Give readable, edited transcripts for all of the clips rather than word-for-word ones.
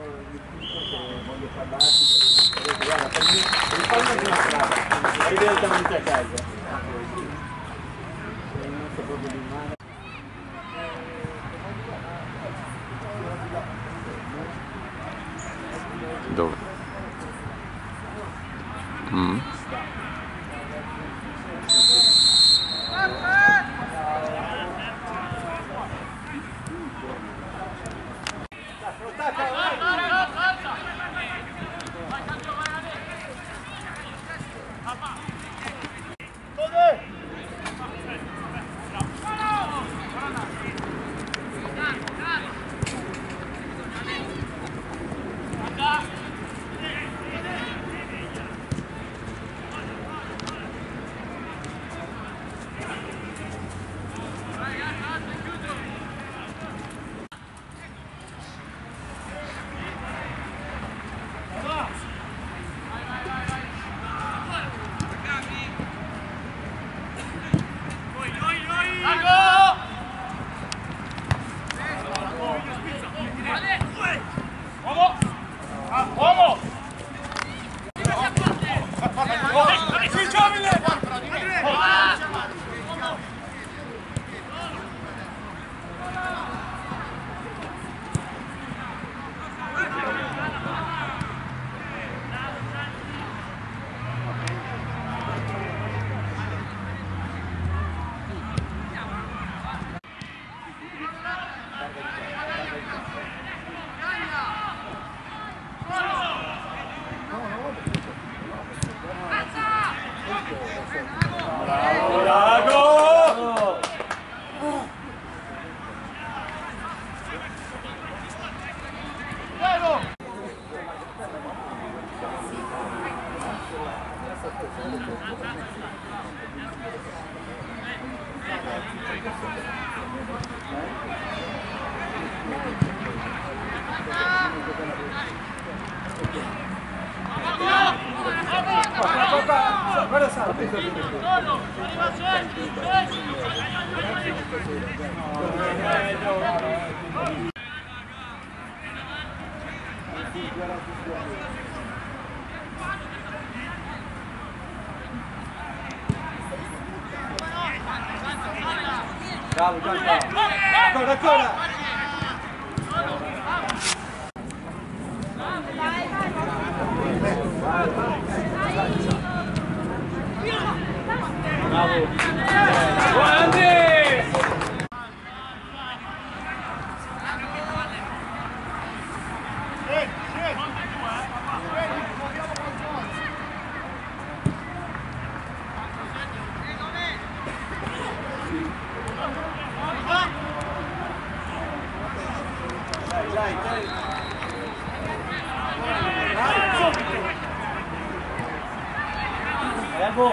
voglio parlarti perché guarda, per me il palmo è una strada, vai direttamente a casa. Non so proprio di male. Dove? Guarda Sara, bravo, ancora, ancora! Bravo! Grande! Dai! Bravo!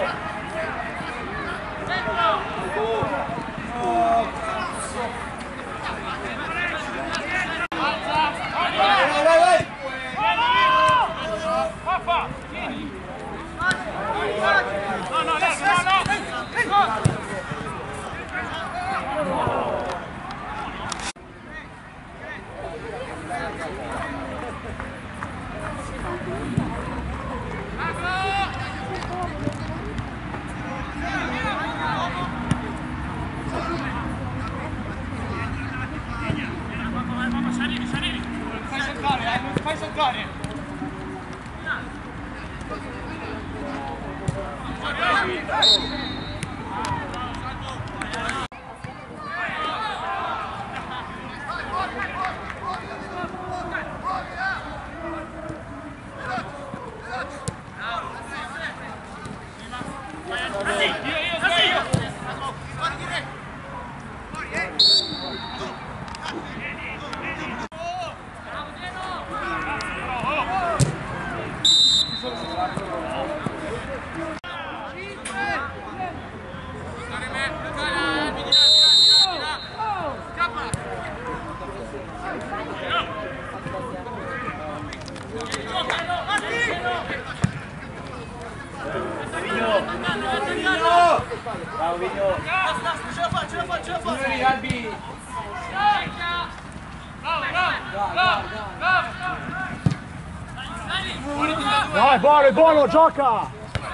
Fai saltare! Bravo Vigno! Ce la fa! Vieni Albi! Bravo! Dai, buono, buono, gioca!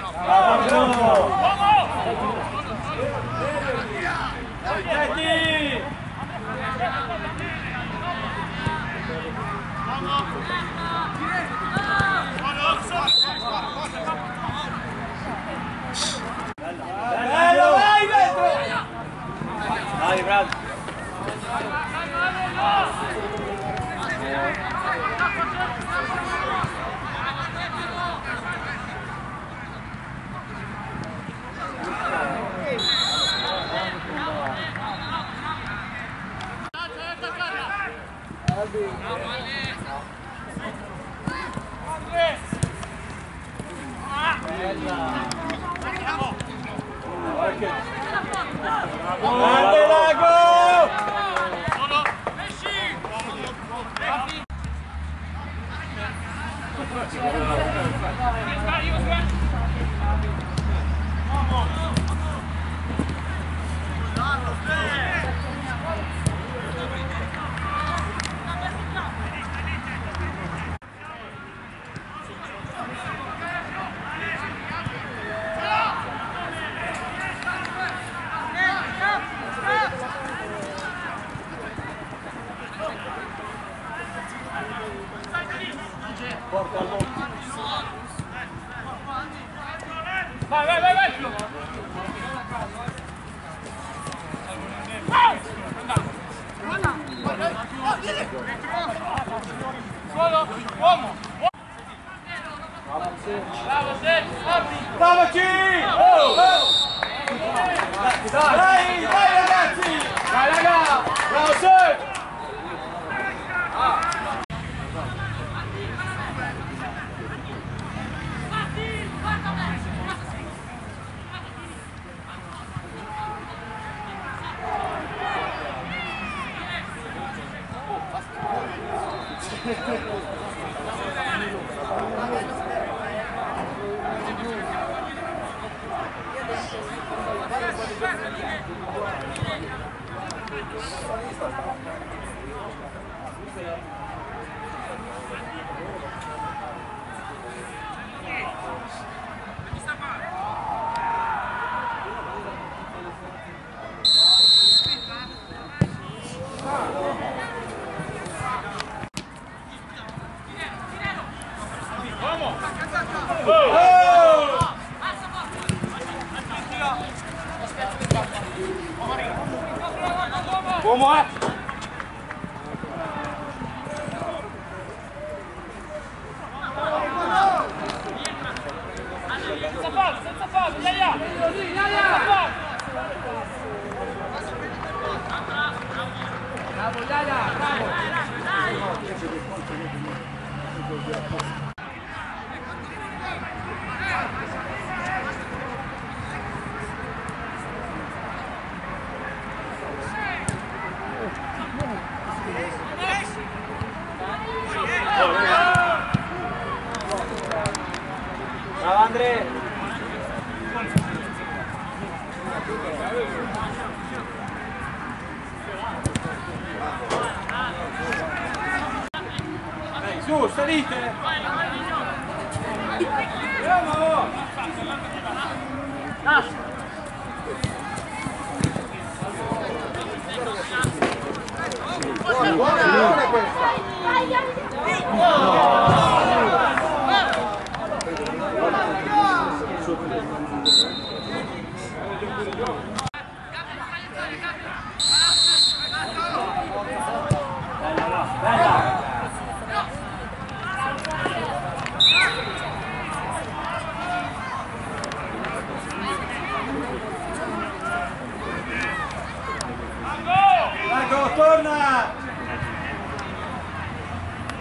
Bello, vai dentro! Dai, bravo! Grande Lago! Vai, vai, vai, vai! Solo, uomo! Bravo, bravoci! Dai, dai ragazzi! Dai raga! Bravo, Sir! Uomo, senza fallo, Ilaria! Bravo, Ilaria, bravo! Bravo Andre! Su, salite! Andiamo! Buona questa! Lago, torna!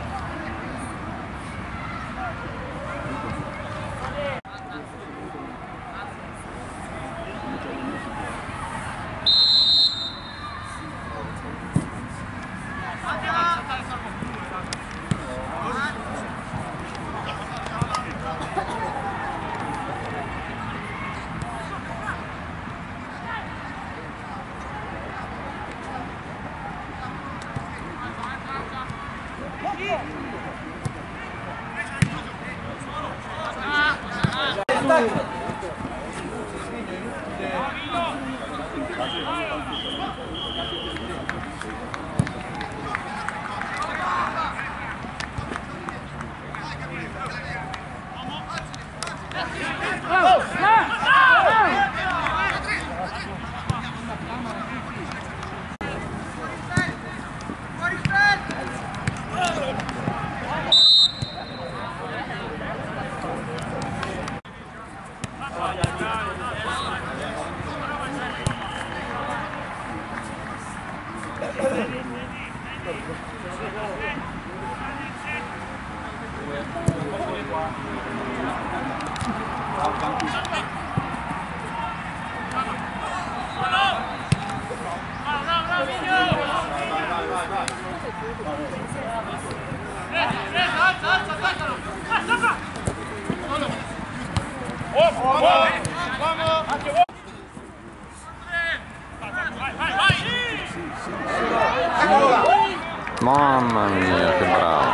Mamma mia, che bravo!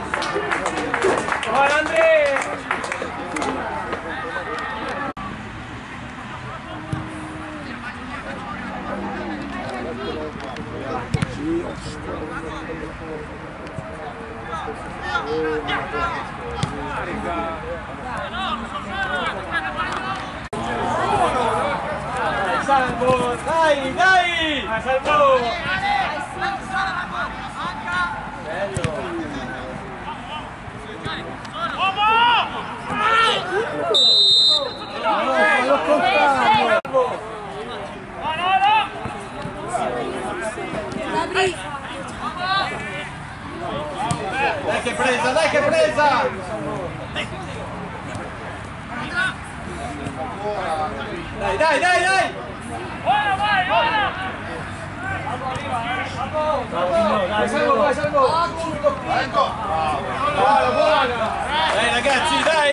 Vai Andrea! Salvo, dai, dai! Salvo! Dai che presa, dai che presa! Dai, dai, dai, dai! Ora vai, ora! Vai, Salvo, vai, Salvo! Ecco! Buona, buona! Dai ragazzi, dai!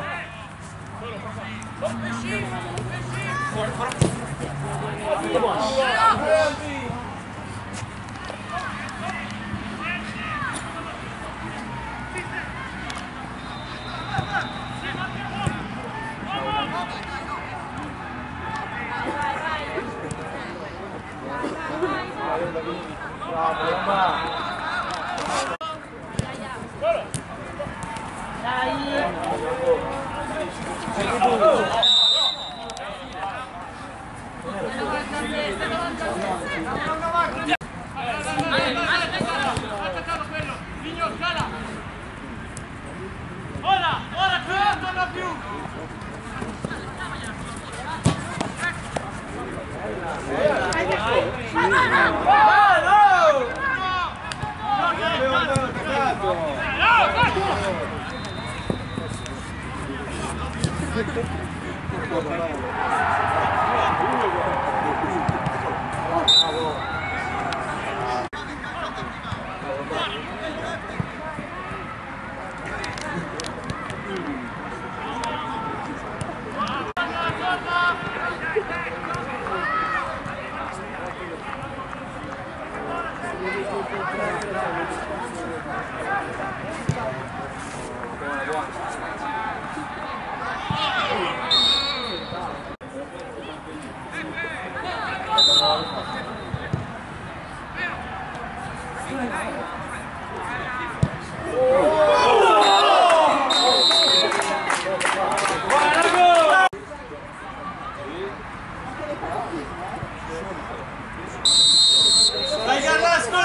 Dai Carrasco!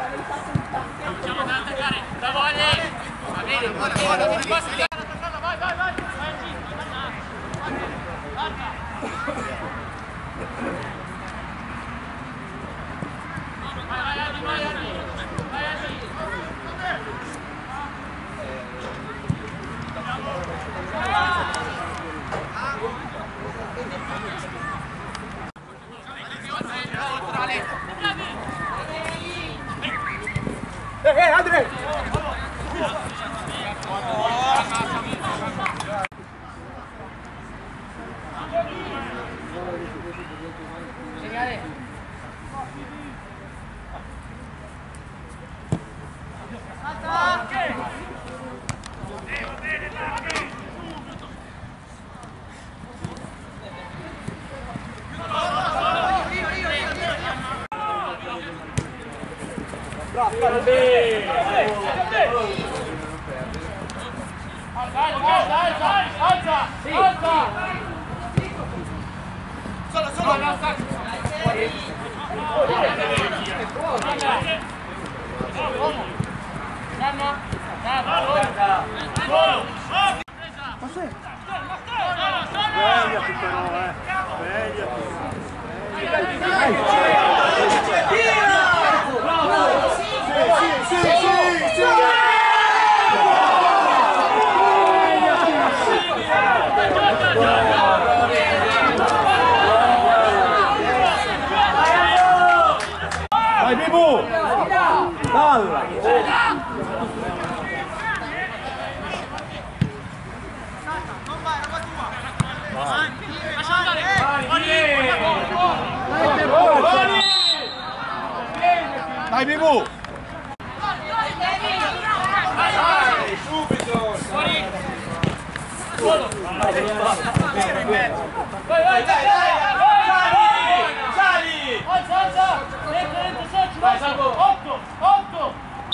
Cominciamo ad attaccare, da volle! Va bene, buona, vai, vai, vai! Hey, Andre! Vai Bibu! Dalla! Dai Bibu! Subito! Sali! Alza! Vai, Salvo! 8!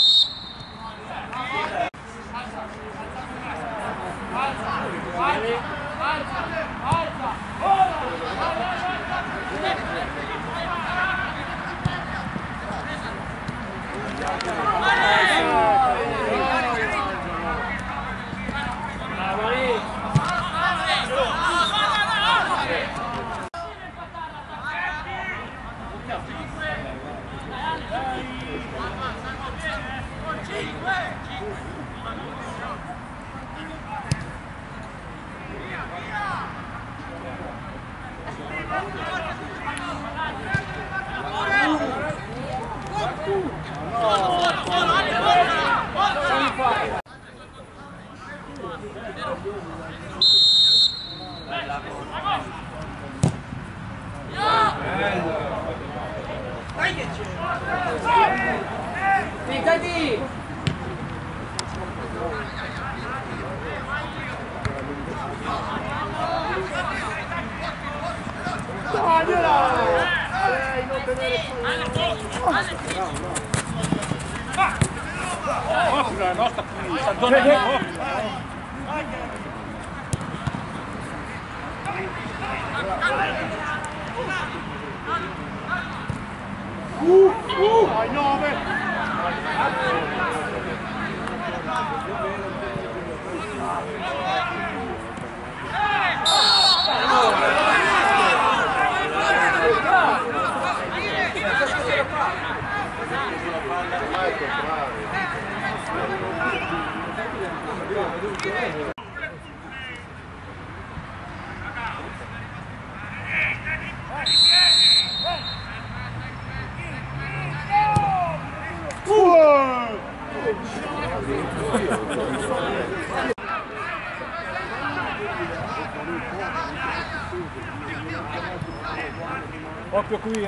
Ficcati! La nostra Ai 9! Occhio qui,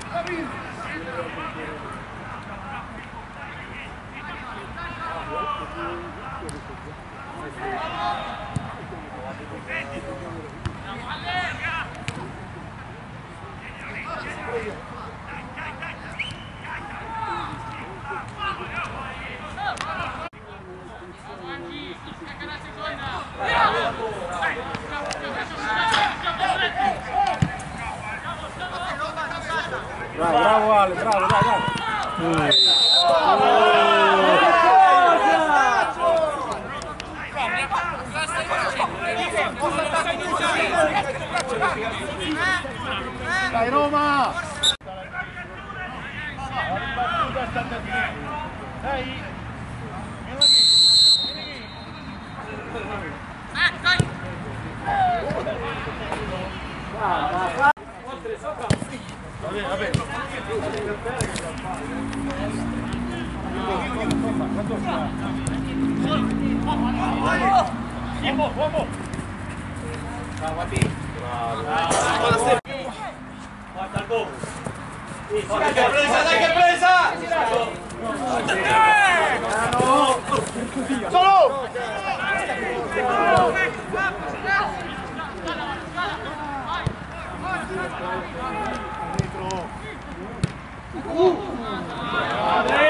Bravo Ale, bravo, dai. Dai Roma! Dai! Uomo! Bravo, bravo. Dai che presa! Solo!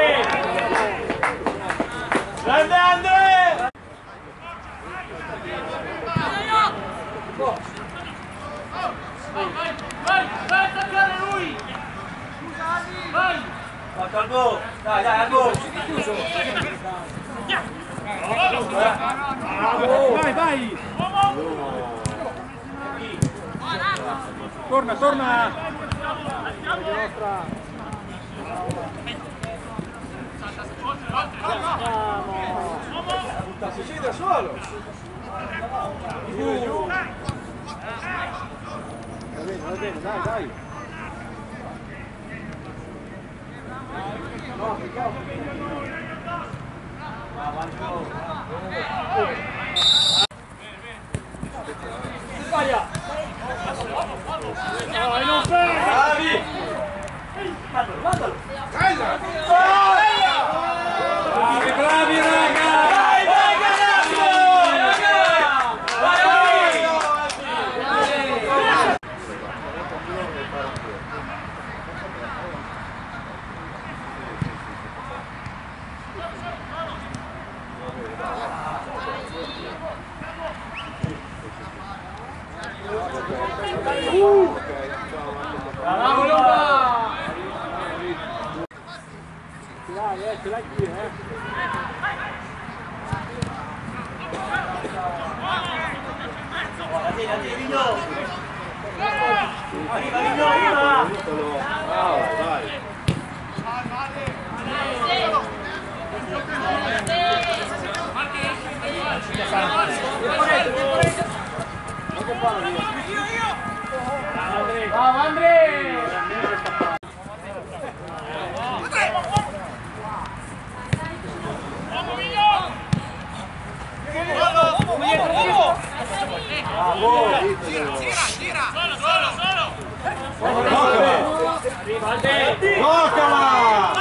Grande Andre! Forza Albo! Dai, Albo! Vai, vai! Torna, torna! Si siede da solo! Va bene, dai, dai! Sbaglia! Dai, non fai! Bravi! Mandalo! Bravi, raga! Dai, dai, cazzo! Ce l'hai qui, Vigno! Arriva, Vigno, arriva! Bravo, dai! Bravo Andrea! Toccala!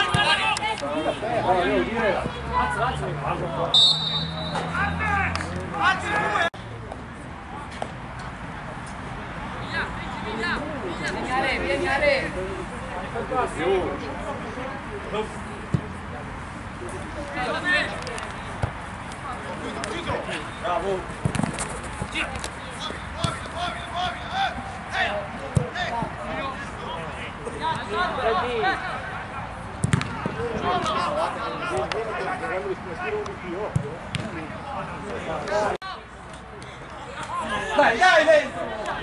Vieni Ale! Bravo! Dai, dai, dai!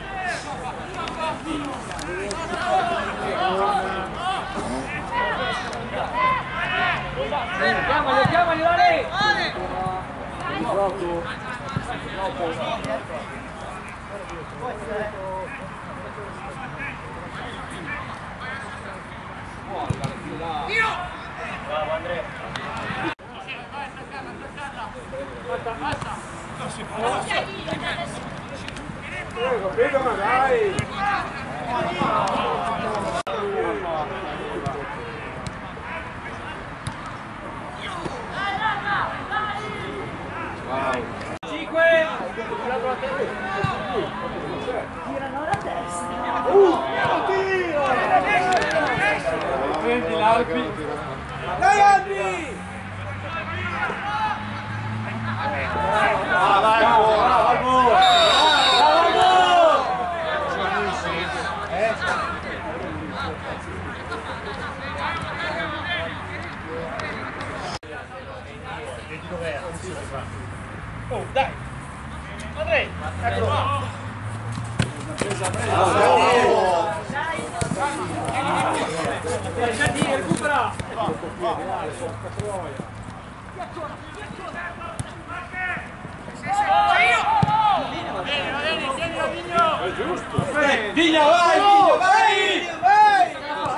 Chiamali Ale! Bravo Andrea! Prego, ma dai! Tirano la testa! Prendi l'Alpi! Dai Andri! Vai, Albo! Oh, dai! Andrea! Eccolo qua! Lasciati, recupera! È giusto! Vigna, vai! Vigna, vai! Vai!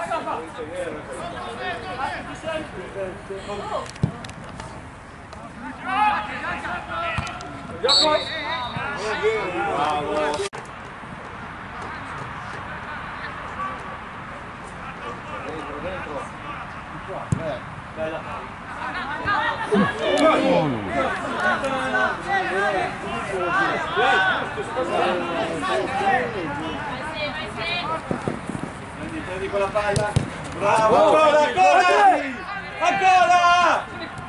Bravo! Prendi quella palla! Bravo! Ancora! Ancora! Ancora!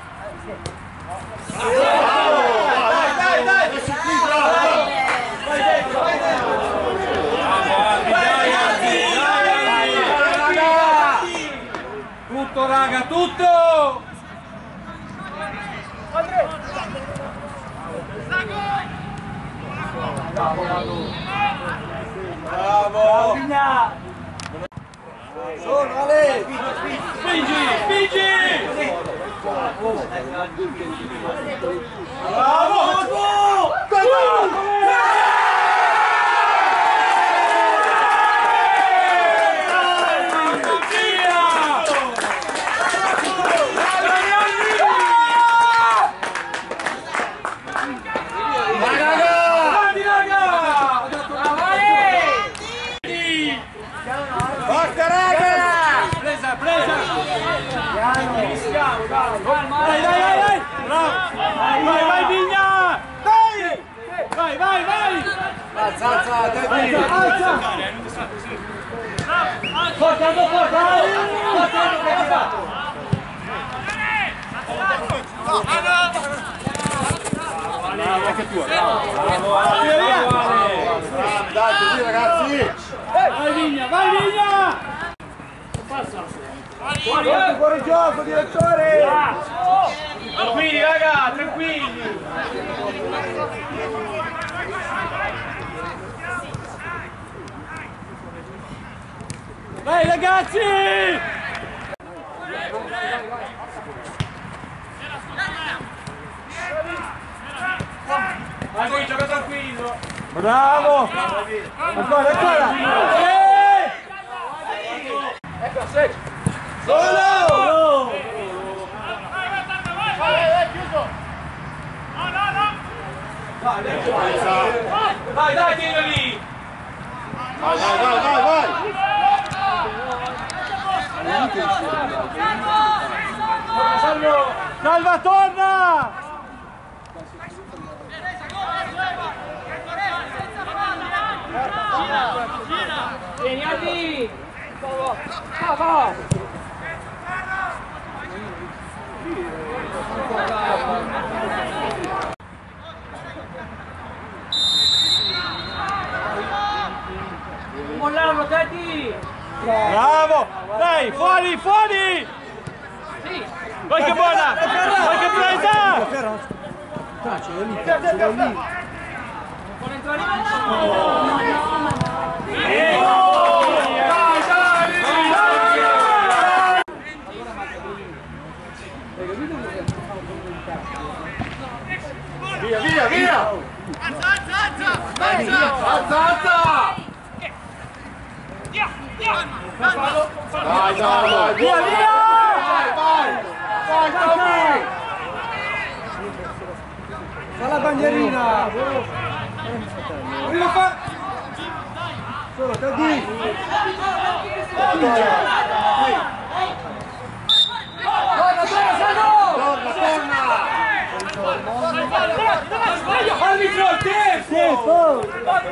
Dai, dai, dai! Vai dentro, vai dentro! Tutto raga! Bravo! Sono Ale! Spingi, spingi! Bravo! Dai, dai, dai, dai! Bravo! Vai, vai, Vigna! Dai! Vai, vai, vai! Alza, alza, Debbie! Alza! Forza, Aldo, forza! Forza, Aldo, che hai fatto? Bravo, anche tu, bravo! Via, via! Dai, così ragazzi! Vai, Vigna, vai, Vigna! Fuori gioco, direttore! Tranquilli, raga, tranquilli! Vai, ragazzi! Vai, gioca tranquillo! Bravo! Ancora, ancora! Ecco, sei! Solo! Dai, dai, tieni lì! Vai, vai, vai, vai, vai! Salva, torna! Vieni, Aldi! Va! Mollarlo, Teddy! Bravo! Dai, fuori, fuori! Vai che buona! Vai che presa! Vuole entrare Via, via, via! Alza, alza! Dai, dai, via, via! Vai, vai! Vai, Tommy! Fa la bandierina! Solo, Teddy! Arbitro, tempo!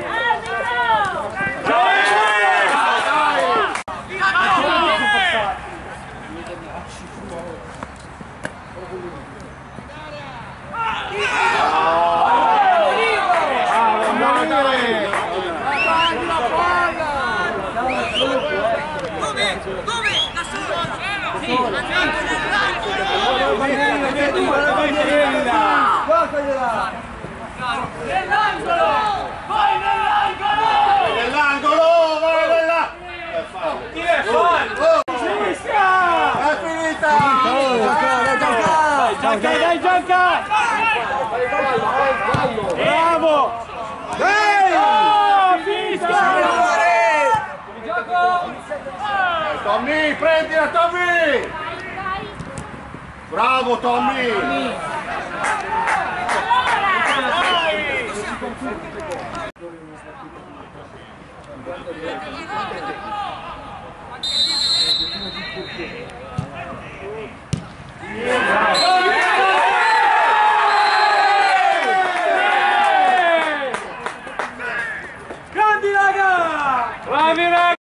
Nell'angolo! Vai nell'angolo! Nell'angolo! Vai là! Chi è fallo? Sinistra! È finita! Dai, gioca! Bravo! Dai! Oh, fischia! Gioco! Tommy, prendila, Tommy! Bravo, Tommy! Grandi raga! Bravi raga!